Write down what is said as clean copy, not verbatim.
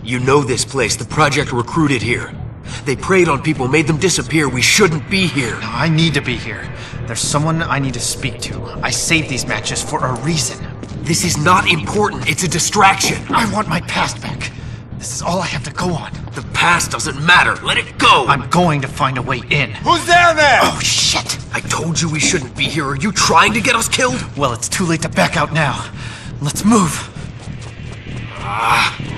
You know this place. The project recruited here. They preyed on people, made them disappear. We shouldn't be here. No, I need to be here. There's someone I need to speak to. I saved these matches for a reason. This is not important. It's a distraction. I want my past back. This is all I have to go on. The past doesn't matter. Let it go. I'm going to find a way in. Who's down there? Oh, shit! I told you we shouldn't be here. Are you trying to get us killed? Well, it's too late to back out now. Let's move.